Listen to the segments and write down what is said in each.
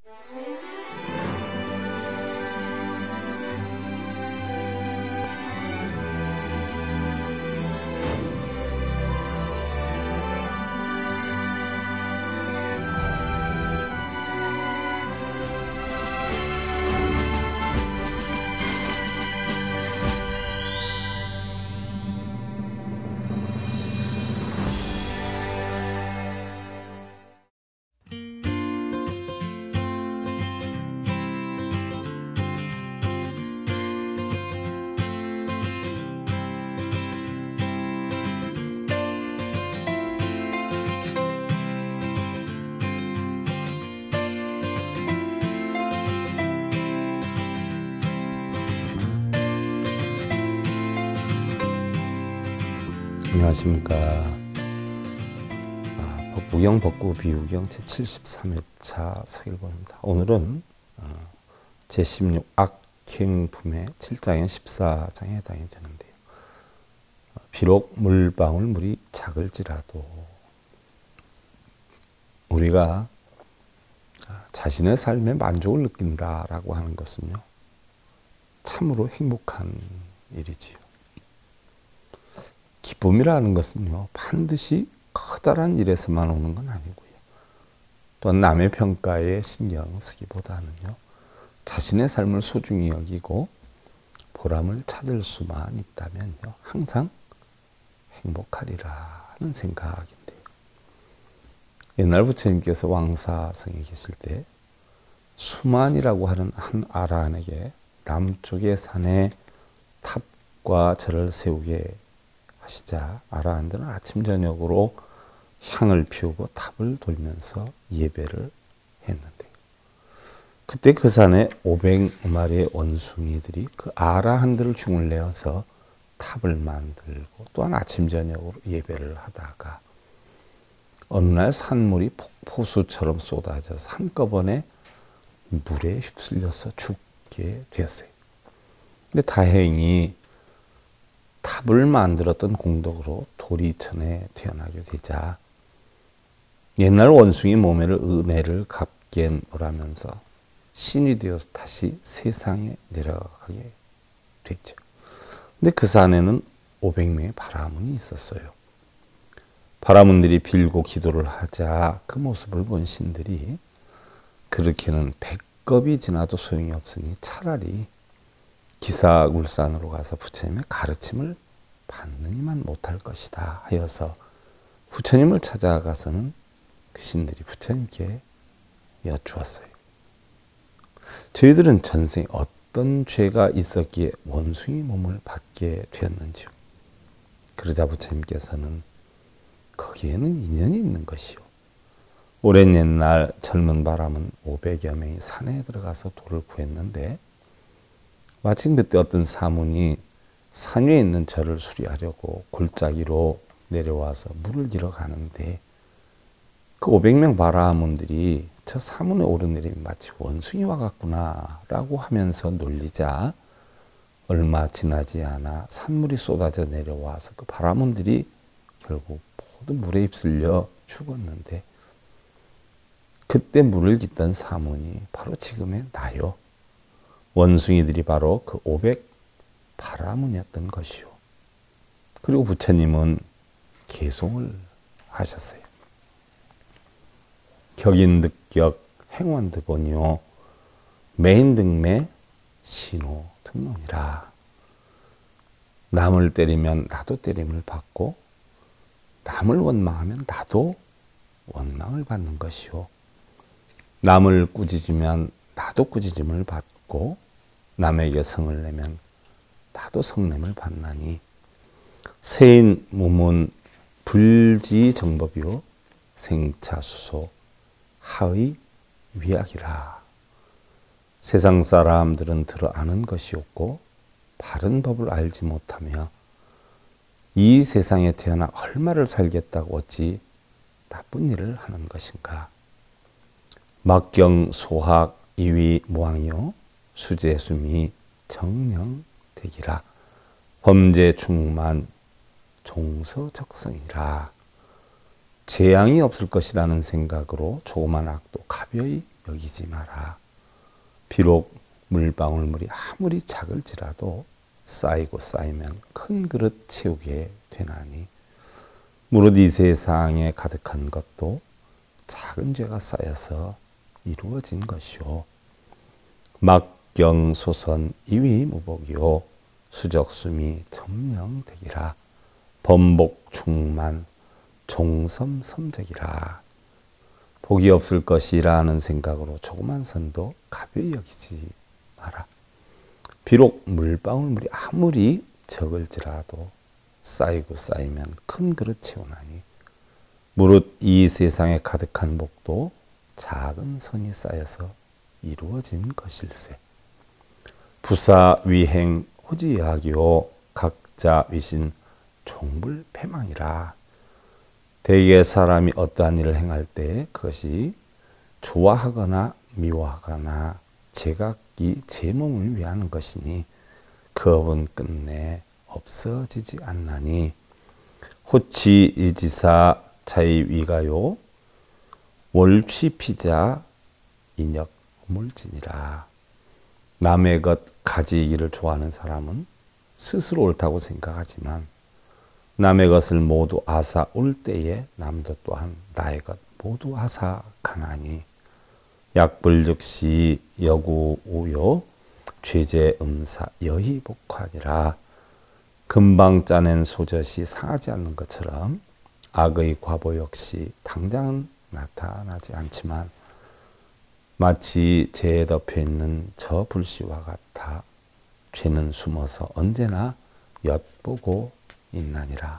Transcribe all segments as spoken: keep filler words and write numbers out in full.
안녕하십니까. 아, 법구경 법구 비유경 제칠십삼 회차 서일본입니다. 오늘은 어, 제십육 악행품의 칠 장의 십사 장에 해당이 되는데요. 어, 비록 물방울 물이 작을지라도 우리가 자신의 삶에 만족을 느낀다라고 하는 것은요, 참으로 행복한 일이지요. 기쁨이라는 것은요, 반드시 커다란 일에서만 오는 건 아니고요. 또한 남의 평가에 신경 쓰기보다는요, 자신의 삶을 소중히 여기고 보람을 찾을 수만 있다면요, 항상 행복하리라는 생각인데요. 옛날 부처님께서 왕사성에 계실 때 수만이라고 하는 한 아라한에게 남쪽의 산에 탑과 절을 세우게 하시자 아라한들은 아침 저녁으로 향을 피우고 탑을 돌면서 예배를 했는데, 그때 그 산에 오백 마리의 원숭이들이 그 아라한들을 중을 내어서 탑을 만들고 또한 아침 저녁으로 예배를 하다가 어느 날 산물이 폭포수처럼 쏟아져서 한꺼번에 물에 휩쓸려서 죽게 되었어요. 근데 다행히 탑을 만들었던 공덕으로 도리천에 태어나게 되자 옛날 원숭이 몸에를 은혜를 갚게 오라면서 신이 되어서 다시 세상에 내려가게 됐죠. 근데 그 산에는 오백 명의 바라문이 있었어요. 바라문들이 빌고 기도를 하자 그 모습을 본 신들이 그렇게는 백겁이 지나도 소용이 없으니 차라리 기사굴산으로 가서 부처님의 가르침을 받느니만 못할 것이다 하여서 부처님을 찾아가서는 그 신들이 부처님께 여쭈었어요. 저희들은 전생에 어떤 죄가 있었기에 원숭이 몸을 받게 되었는지요. 그러자 부처님께서는 거기에는 인연이 있는 것이요. 오랜 옛날 젊은 바람은 오백여 명이 산에 들어가서 돌을 구했는데 마침 그때 어떤 사문이 산 위에 있는 절을 수리하려고 골짜기로 내려와서 물을 길어 가는데 그 오백 명 바라문들이 저 사문에 오르내림이 마치 원숭이와 같구나 라고 하면서 놀리자 얼마 지나지 않아 산물이 쏟아져 내려와서 그 바라문들이 결국 모두 물에 휩쓸려 죽었는데 그때 물을 깃던 사문이 바로 지금의 나요. 원숭이들이 바로 그 오백 바라문이었던 것이요. 그리고 부처님은 개송을 하셨어요. 격인득격 행원득원이요 매인득매 신호 등론이라. 남을 때리면 나도 때림을 받고 남을 원망하면 나도 원망을 받는 것이요. 남을 꾸짖으면 나도 꾸짖음을 받고 남에게 성을 내면 나도 성냄을 받나니 세인 무문 불지정법이요 생차수소 하의 위약이라. 세상 사람들은 들어 아는 것이 없고 바른 법을 알지 못하며 이 세상에 태어나 얼마를 살겠다고 어찌 나쁜 일을 하는 것인가. 막경 소학 이위 무왕이요 수재수미 정령대기라. 범죄 충만 종서적성이라. 재앙이 없을 것이라는 생각으로 조그만 악도 가벼이 여기지 마라. 비록 물방울물이 아무리 작을지라도 쌓이고 쌓이면 큰 그릇 채우게 되나니 무릇 이 세상에 가득한 것도 작은 죄가 쌓여서 이루어진 것이요. 막경소선 이위무복이요. 수적숨이 점령되기라. 번복충만 종섬섬적이라. 복이 없을 것이라는 생각으로 조그만 선도 가벼이 여기지 마라. 비록 물방울물이 아무리 적을지라도 쌓이고 쌓이면 큰 그릇 채우나니 무릇 이 세상에 가득한 복도 작은 선이 쌓여서 이루어진 것일세. 부사위행 호지야기요. 각자 위신 종불패망이라. 대개 사람이 어떠한 일을 행할 때 그것이 좋아하거나 미워하거나 제각기 제 몸을 위하는 것이니 그 업은 끝내 없어지지 않나니 호치이지사 자의위가요. 월취피자 인역 물진이라. 남의 것 가지기를 좋아하는 사람은 스스로 옳다고 생각하지만 남의 것을 모두 앗아올 때에 남도 또한 나의 것 모두 앗아가나니 약불즉시 여구우요. 죄제음사 여희복환이라. 금방 짜낸 소젖이 상하지 않는 것처럼 악의 과보 역시 당장은 나타나지 않지만 마치 재에 덮여 있는 저 불씨와 같아 죄는 숨어서 언제나 엿보고 있나니라.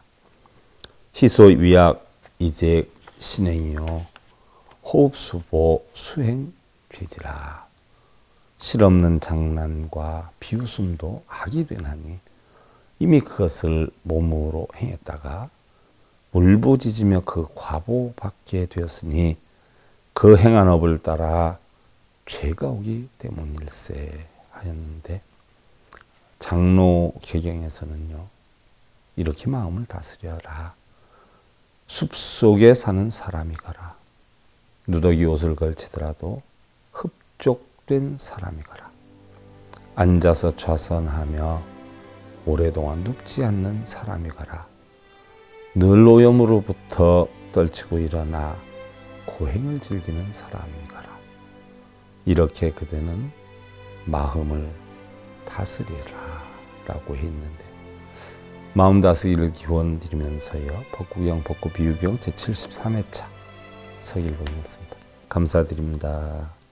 희소위약 이제 신행이요. 호흡수보 수행죄지라. 실없는 장난과 비웃음도 악이 되나니 이미 그것을 몸으로 행했다가 울부짖으며 그 과보받게 되었으니 그 행한 업을 따라 죄가 오기 때문일세 하였는데 장로 개경에서는요. 이렇게 마음을 다스려라. 숲속에 사는 사람이 가라. 누더기 옷을 걸치더라도 흡족된 사람이 가라. 앉아서 좌선하며 오랫동안 눕지 않는 사람이 가라. 늘 오염으로부터 떨치고 일어나 고행을 즐기는 사람이 가라. 이렇게 그대는 마음을 다스리라 라고 했는데 마음 다스리를 기원 드리면서요. 법구경 법구비유경 제칠십삼 회차 서길봉이었습니다. 감사드립니다.